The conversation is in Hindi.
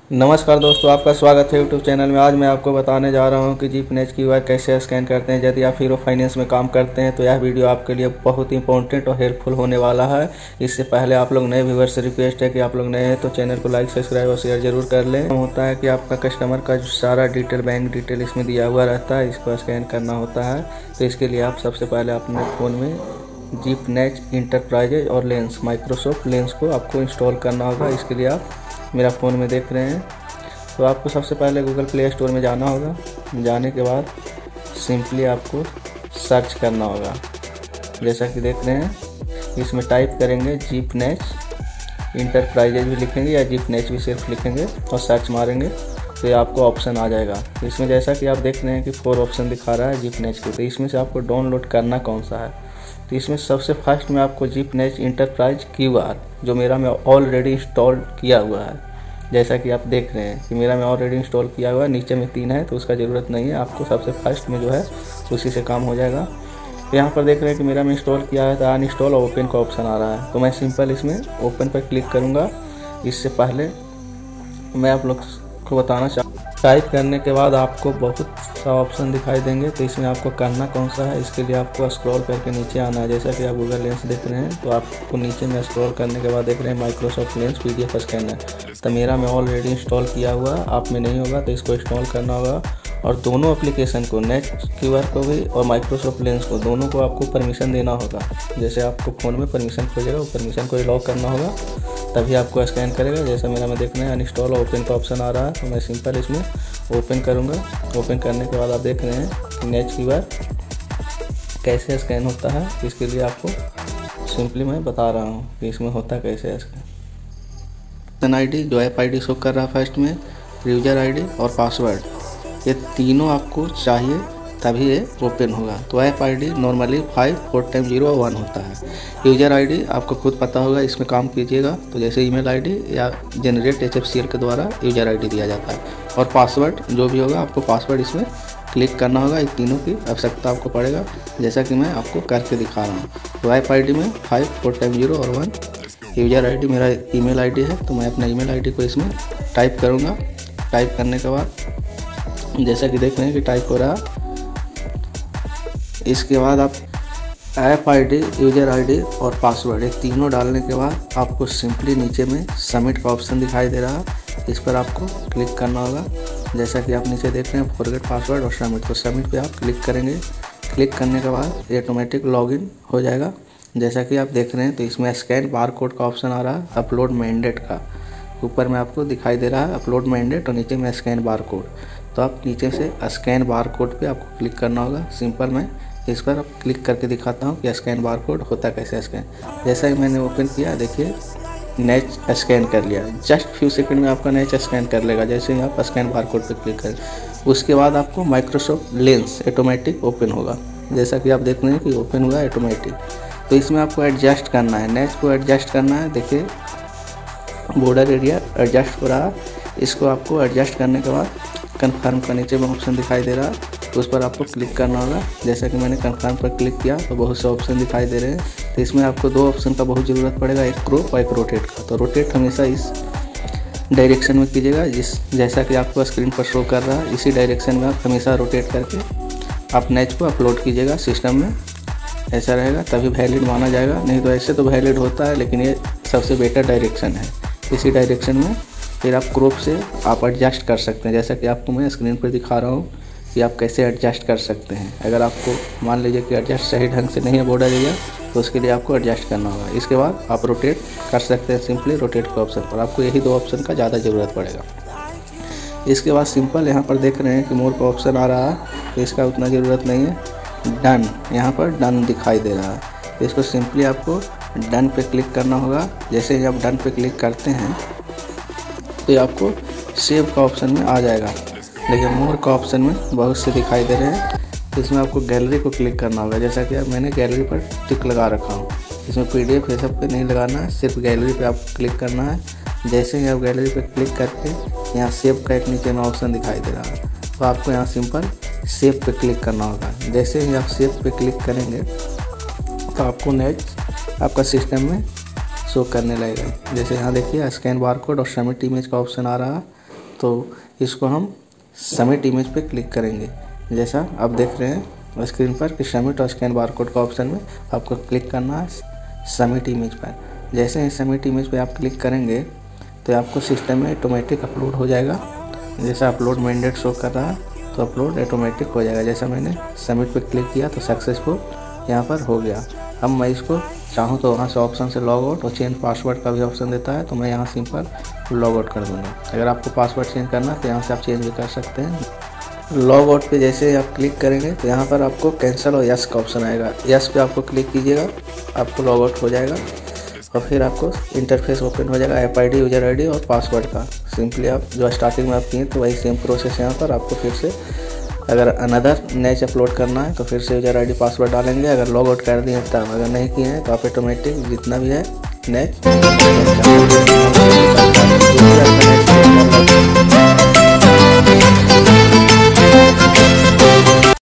नमस्कार दोस्तों, आपका स्वागत है यूट्यूब चैनल में। आज मैं आपको बताने जा रहा हूं कि जीपनेच क्यूआर कैसे स्कैन करते हैं। यदि आप हीरो फाइनेंस में काम करते हैं तो यह वीडियो आपके लिए बहुत इंपॉर्टेंट और हेल्पफुल होने वाला है। इससे पहले आप लोग नए व्यूअर्स से रिक्वेस्ट है कि आप लोग नए हैं तो चैनल को लाइक, सब्सक्राइब और शेयर जरूर कर लें। होता है कि आपका कस्टमर का जो सारा डिटेल, बैंक डिटेल इसमें दिया हुआ रहता है, इसको स्कैन करना होता है। तो इसके लिए आप सबसे पहले अपने फ़ोन में जीपनेच इंटरप्राइजेज और लेंस, माइक्रोसॉफ्ट लेंस को आपको इंस्टॉल करना होगा। इसके लिए आप मेरा फ़ोन में देख रहे हैं तो आपको सबसे पहले गूगल प्ले स्टोर में जाना होगा। जाने के बाद सिंपली आपको सर्च करना होगा। जैसा कि देख रहे हैं, इसमें टाइप करेंगे जीपनेच इंटरप्राइजेज भी लिखेंगे या जीपनेच भी सिर्फ लिखेंगे और सर्च मारेंगे तो ये आपको ऑप्शन आ जाएगा। इसमें जैसा कि आप देख रहे हैं कि 4 ऑप्शन दिखा रहा है जीपनेच के। तो इसमें से आपको डाउनलोड करना कौन सा है, तो इसमें सबसे फर्स्ट में आपको जीपनेच इंटरप्राइज क्यूआर, जो मेरा मैं ऑलरेडी इंस्टॉल किया हुआ है। जैसा कि आप देख रहे हैं कि मेरा मैं ऑलरेडी इंस्टॉल किया हुआ है। नीचे में 3 है तो उसका ज़रूरत नहीं है, आपको सबसे फर्स्ट में जो है उसी से काम हो जाएगा। तो यहाँ पर देख रहे हैं कि मेरा मैं इंस्टॉल किया है तो अनइंस्टॉल और ओपन का ऑप्शन आ रहा है। तो मैं सिंपल इसमें ओपन पर क्लिक करूँगा। इससे पहले मैं आप लोग को बताना टाइप करने के बाद आपको बहुत सा ऑप्शन दिखाई देंगे। तो इसमें आपको करना कौन सा है, इसके लिए आपको स्क्रॉल करके नीचे आना है। जैसा कि आप गूगल लेंस देख रहे हैं तो आपको नीचे में स्क्रॉल करने के बाद देख रहे हैं माइक्रोसॉफ्ट लेंस PDF स्कैनर। तो मेरा मैं ऑलरेडी इंस्टॉल किया हुआ, आप में नहीं होगा तो इसको इंस्टॉल करना होगा। और दोनों एप्लीकेशन को, नेट क्यूआर को भी और माइक्रोसॉफ्ट लेंस को, दोनों को आपको परमिशन देना होगा। जैसे आपको फ़ोन में परमिशन खोजेगा, वो परमिशन को लॉक करना होगा तभी आपको स्कैन करेगा। जैसा मेरा में देखना है अनइंस्टॉल और ओपन का ऑप्शन आ रहा है तो मैं सिंपल इसमें ओपन करूँगा। ओपन करने के बाद आप देख रहे हैं कि नेट क्यूआर कैसे स्कैन होता है। इसके लिए आपको सिंपली मैं बता रहा हूँ कि इसमें होता कैसे स्कैन। ID जो ऐप ID शो कर रहा है फर्स्ट में, यूज़र ID और पासवर्ड, ये तीनों आपको चाहिए तभी ये ओपन होगा। तो ऐप ID नॉर्मली 5 4 टाइम 0 1 होता है। यूज़र ID आपको खुद पता होगा, इसमें काम कीजिएगा। तो जैसे ईमेल ID या जनरेट HFCL के द्वारा यूज़र ID दिया जाता है। और पासवर्ड जो भी होगा आपको पासवर्ड इसमें क्लिक करना होगा। इन तीनों की आवश्यकता आपको पड़ेगा, जैसा कि मैं आपको करके दिखा रहा हूँ। तो ऐप ID में 5 4 टाइम 0 और 1। यूज़र ID मेरा ईमेल ID है तो मैं अपना ईमेल ID को इसमें टाइप करूँगा। टाइप करने के बाद जैसा कि देख रहे हैं कि टाइप हो रहा। इसके बाद आप ऐप ID, यूज़र ID और पासवर्ड, ये तीनों डालने के बाद आपको सिंपली नीचे में सबमिट का ऑप्शन दिखाई दे रहा है। इस पर आपको क्लिक करना होगा। जैसा कि आप नीचे देख रहे हैं फॉरगेट पासवर्ड और सबमिट, तो सबमिट पे आप क्लिक करेंगे। क्लिक करने के बाद ये ऑटोमेटिक लॉगिन हो जाएगा। जैसा कि आप देख रहे हैं तो इसमें स्कैन बार कोड का ऑप्शन आ रहा है, अपलोड मैंडेट का। ऊपर में आपको दिखाई दे रहा है अपलोड मैंडेट और नीचे में स्कैन बार कोड। तो आप नीचे से स्कैन बार कोड पे आपको क्लिक करना होगा। सिंपल मैं इस पर अब क्लिक करके दिखाता हूँ कि स्कैन बार कोड होता कैसे स्कैन। जैसा ही मैंने ओपन किया, देखिए नेट स्कैन कर लिया। जस्ट फ्यू सेकंड में आपका नेट स्कैन कर लेगा जैसे ही आप स्कैन बार कोड पर क्लिक करें। उसके बाद आपको माइक्रोसॉफ्ट लेंस ऑटोमेटिक ओपन होगा। जैसा कि आप देख रहे हैं कि ओपन हुआ ऑटोमेटिक। तो इसमें आपको एडजस्ट करना है, नेट को एडजस्ट करना है। देखिए बॉर्डर एरिया एडजस्ट हो रहा। इसको आपको एडजस्ट करने के बाद कन्फर्म का नीचे में ऑप्शन दिखाई दे रहा है तो उस पर आपको क्लिक करना होगा। जैसा कि मैंने कन्फर्म पर क्लिक किया तो बहुत से ऑप्शन दिखाई दे रहे हैं। तो इसमें आपको 2 ऑप्शन का बहुत ज़रूरत पड़ेगा, एक क्रॉप और एक रोटेट का। तो रोटेट हमेशा इस डायरेक्शन में कीजिएगा, जैसा कि आपको स्क्रीन पर शो कर रहा है। इसी डायरेक्शन में आप हमेशा रोटेट करके आप नेट को अपलोड कीजिएगा सिस्टम में। ऐसा रहेगा तभी वैलिड माना जाएगा, नहीं तो ऐसे तो वैलिड होता है लेकिन ये सबसे बेटर डायरेक्शन है। इसी डायरेक्शन में फिर आप क्रॉप से आप एडजस्ट कर सकते हैं, जैसा कि आपको मैं स्क्रीन पर दिखा रहा हूँ कि आप कैसे एडजस्ट कर सकते हैं। अगर आपको मान लीजिए कि एडजस्ट सही ढंग से नहीं है बॉर्डर एरिया तो उसके लिए आपको एडजस्ट करना होगा। इसके बाद आप रोटेट कर सकते हैं सिंपली रोटेट के ऑप्शन पर। आपको यही 2 ऑप्शन का ज़्यादा ज़रूरत पड़ेगा। इसके बाद सिंपल यहाँ पर देख रहे हैं कि मोर का ऑप्शन आ रहा है तो इसका उतना ज़रूरत नहीं है। डन, यहाँ पर डन दिखाई दे रहा है तो इसको सिंपली आपको डन पे क्लिक करना होगा। जैसे ही आप डन पे क्लिक करते हैं तो ये आपको सेव का ऑप्शन में आ जाएगा। लेकिन मोर का ऑप्शन में बहुत से दिखाई दे रहे हैं तो इसमें आपको गैलरी को क्लिक करना होगा। जैसा कि मैंने गैलरी पर टिक लगा रखा हूँ। इसमें PDF ये सब पे नहीं लगाना है, सिर्फ गैलरी पे आप क्लिक करना है। जैसे ही आप गैलरी पे क्लिक करके यहाँ सेव का एक नीचे में ऑप्शन दिखाई दे रहा है तो आपको यहाँ सिंपल सेव पे क्लिक करना होगा। जैसे ही आप सेव पे क्लिक करेंगे तो आपको नेट आपका सिस्टम में शो करने लगेगा। जैसे यहाँ देखिए स्कैन बार कोड और सबमिट इमेज का ऑप्शन आ रहा है तो इसको हम सबमिट इमेज पे क्लिक करेंगे। जैसा आप देख रहे हैं स्क्रीन पर कि सबमिट और स्कैन बारकोड का ऑप्शन में आपको क्लिक करना है सबमिट इमेज पर। जैसे ही सबमिट इमेज पे आप क्लिक करेंगे तो आपको सिस्टम में ऑटोमेटिक अपलोड हो जाएगा। जैसा अपलोड मैंडेट शो कर रहा है तो अपलोड ऑटोमेटिक हो जाएगा। जैसा मैंने सबमिट पे क्लिक किया तो सक्सेसफुल यहाँ पर हो गया। अब मैं इसको चाहूँ तो वहाँ से ऑप्शन से लॉग आउट और चेंज पासवर्ड का भी ऑप्शन देता है, तो मैं यहाँ सिंपल लॉग आउट कर दूँगा। अगर आपको पासवर्ड चेंज करना है तो यहाँ से आप चेंज भी कर सकते हैं। लॉग आउट पे जैसे आप क्लिक करेंगे तो यहाँ पर आपको कैंसिल और यस का ऑप्शन आएगा। यस पे आपको क्लिक कीजिएगा, आपको लॉग आउट हो जाएगा और फिर आपको इंटरफेस ओपन हो जाएगा ऐप आईडी, यूजर आईडी और पासवर्ड का। सिंपली आप जो स्टार्टिंग में आप किए तो वही सेम प्रोसेस यहाँ पर आपको फिर से अगर अनदर नेच अपलोड करना है तो फिर से यूजर आईडी पासवर्ड डालेंगे। अगर लॉग आउट कर दिए तब, अगर नहीं किए हैं तो आप ऑटोमेटिक जितना भी है नेच